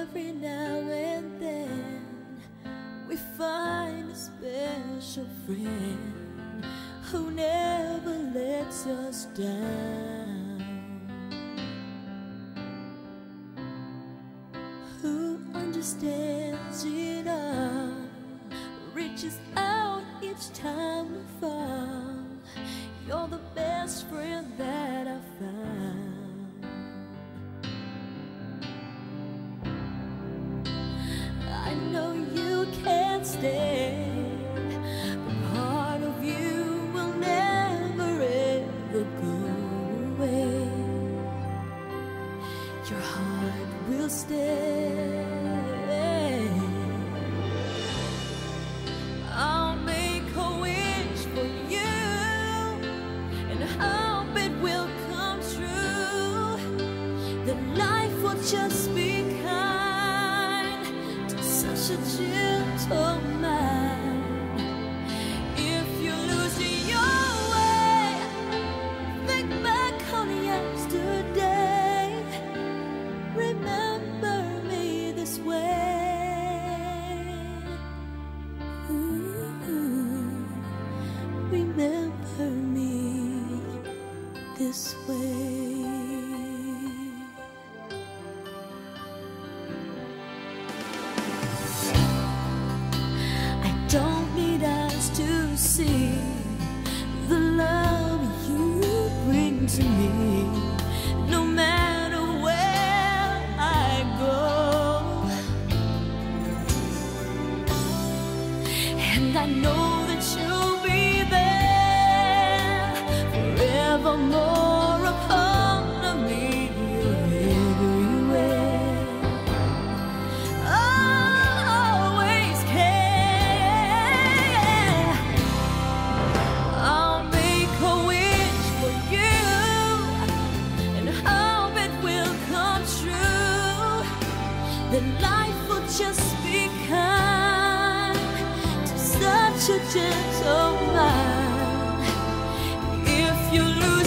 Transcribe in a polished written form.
every now and then we find a special friend who never lets us down, who understands it all, reaches out each time we fall. You're the best friend that I found. I know you can't stay, but part of you will never ever go away. Your heart will stay. I'll make a wish for you and hope it will come true. That life will just be kind to such a gentle mind. If you lose your way, think back on yesterday. Remember me this way. Remember me this way. I don't need eyes to see the love you bring to me, no matter where I go. And I know that you'll be there forevermore, a part of me, everywhere. Always care. I'll make a wish for you and hope it will come true. That life will just be kind to such a gentle mind. If you lose